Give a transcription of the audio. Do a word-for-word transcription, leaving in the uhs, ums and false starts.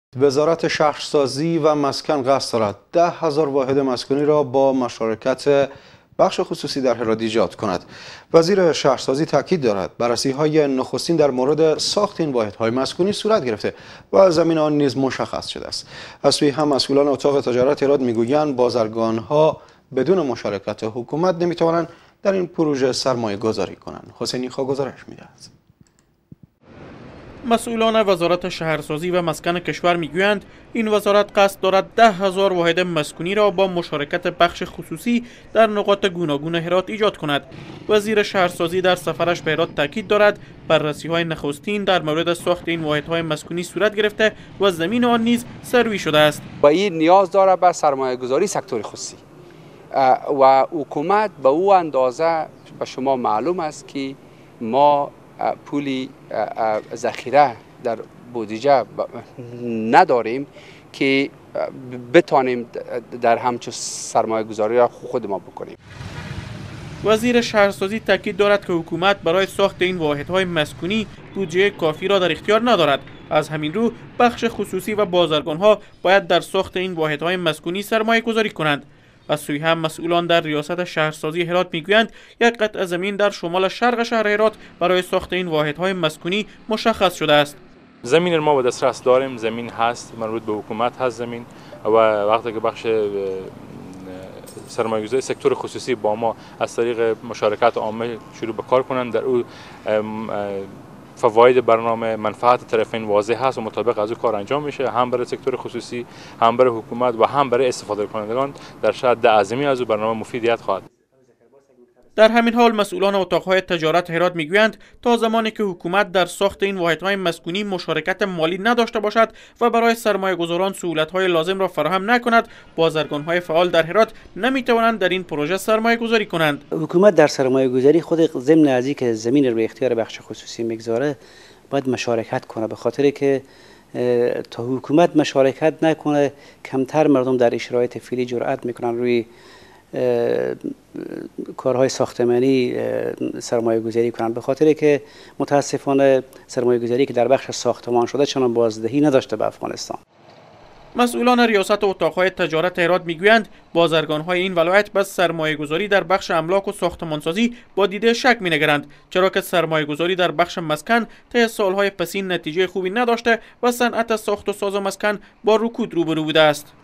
وزارت شهرسازی و مسکن قصد دارد ده هزار واحد مسکونی را با مشارکت بخش خصوصی در هرات ایجاد کند. وزیر شهرسازی تاکید دارد بررسی‌های نخستین در مورد ساخت این واحدهای مسکونی صورت گرفته و زمین آن نیز مشخص شده است. از سوی هم مسئولان اتاق تجارت هرات میگویند بازرگان‌ها بدون مشارکت حکومت نمیتوانند در این پروژه سرمایه گذاری کنند. حسینی خا گزارش می‌دهد. مسئولان وزارت شهرسازی و مسکن کشور میگویند این وزارت قصد دارد ده هزار واحد مسکونی را با مشارکت بخش خصوصی در نقاط گوناگون هرات ایجاد کند. وزیر شهرسازی در سفرش به هرات تاکید دارد بررسی‌های نخستین در مورد ساخت این واحدهای مسکونی صورت گرفته و زمین آن نیز سروی شده است. و این نیاز دارد به سرمایه‌گذاری سکتور خصوصی و حکومت به او اندازه به شما معلوم است که ما پولی ذخیره در بودجه نداریم که بتانیم در همچون سرمایه گذاری را خود ما بکنیم. وزیر شهرسازی تاکید دارد که حکومت برای ساخت این واحدهای مسکونی بودجه کافی را در اختیار ندارد. از همین رو بخش خصوصی و بازرگان‌ها باید در ساخت این واحدهای مسکونی سرمایه گذاری کنند. از سوی هم مسئولان در ریاست شهرسازی هرات میگویند یک قطعه زمین در شمال شرق شهر هرات برای ساخت این واحدهای مسکونی مشخص شده است. زمین ما به دسترس داریم، زمین هست، مربوط به حکومت هست زمین و وقتی که بخش سرمایه‌گذاری سکتور خصوصی با ما از طریق مشارکت عامه شروع به کار کنند، در او فواید برنامه منفعت طرفین واضح هست و مطابق از او کار انجام میشه، هم برای سکتور خصوصی، هم برای حکومت و هم برای استفاده کنندگان در شرط اعظمی از او برنامه مفیدیت خواهد. در همین حال مسئولان اتاقهای تجارت هرات میگویند تا زمانی که حکومت در ساخت این واحدهای مسکونی مشارکت مالی نداشته باشد و برای سرمایه‌گذاران سهولت‌های لازم را فراهم نکند، بازرگان‌های فعال در هرات نمیتوانند در این پروژه سرمایه‌گذاری کنند. حکومت در سرمایه‌گذاری خود ضمن از اینکه زمین رو به اختیار بخش خصوصی میگذاره باید مشارکت کنه، به خاطر که تا حکومت مشارکت نکنه کمتر مردم در شرایط فعلی جرأت میکنن روی کارهای ساختمانی سرمایه گذاری کنند، به خاطر که متاسفانه سرمایه گذاری که در بخش ساختمان شده چنان بازدهی نداشته به افغانستان. مسئولان ریاست اتاقهای تجارت هرات میگویند بازرگان‌های این ولایت به سرمایه‌گذاری در بخش املاک و ساختمانسازی با دیده شک می‌نگرند، چرا که سرمایه‌گذاری در بخش مسکن طی سالهای پسین نتیجه خوبی نداشته و صنعت ساخت و ساز و مسکن با رکود روبرو بوده است.